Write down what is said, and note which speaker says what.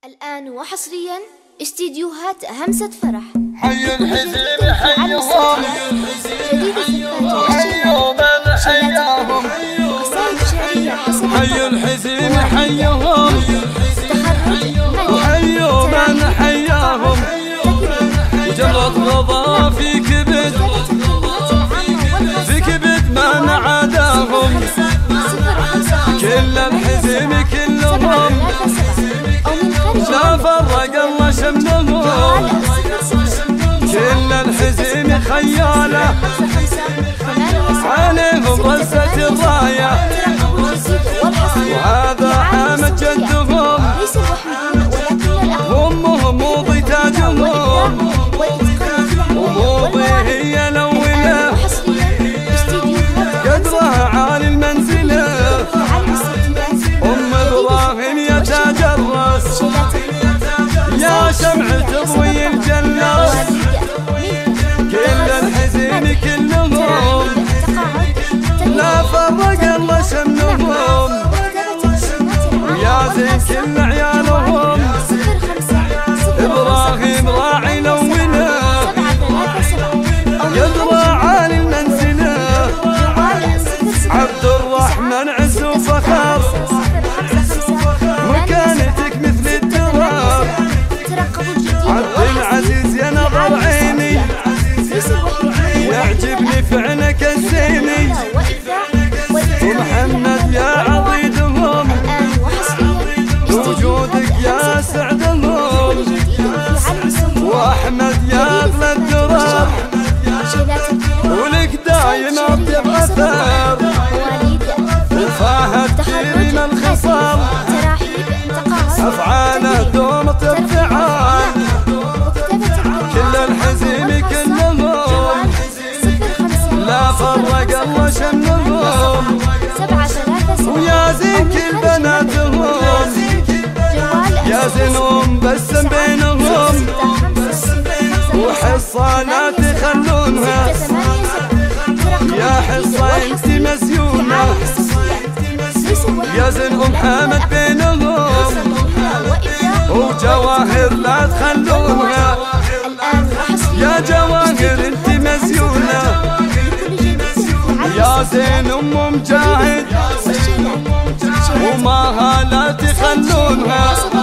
Speaker 1: الآن وحصريا استديوهات همسة فرح.
Speaker 2: حي الحزين حيهم
Speaker 1: جديد الزفات
Speaker 2: حيوا من حياهم
Speaker 1: قصائد شعرية حسب
Speaker 2: حي الحزين حيهم
Speaker 1: تخرج
Speaker 2: حيوا من حياهم وجرت رضا في كبد من عاداهم كل الحزين كلهم لا فرق الله شملهم كل الحزين خياله عليهم رزة الراية وهذا حامد جدهم همهم موضي تاجهم وموضي هي الأولى قدرها عالي المنزلة أم إبراهيم يتجرس يا شمع تضوي الجنة كل الحزين كلهم لا فرق الله شملهم يا زين كل عيالهم إبراهيم راعي لونه يدرى عالي المنزلة عبد الرحمن عز وفخر مكانتك مثل الدراب عبد العزيز يا نظر عيني يعجبني فعلك الزيني ومحمد يا عضيدهم وجودك يا سعدهم واحمد يا اغلى الدراب ولك دايم اطيب اثار وفاهد كريم الخصام افعاله دوم ترفعان كل الحزين كلهم لا فرق الله شملهم ويا زين كل بناتهم يا زينهم بسم بينهم وحصانات يخلونها يا حصة انت مسيونة يا زين حامد بينهم وجواهر لا تخلونها يا جواهر انت مسيونة يا زين مجاهد وماها لا تخلونها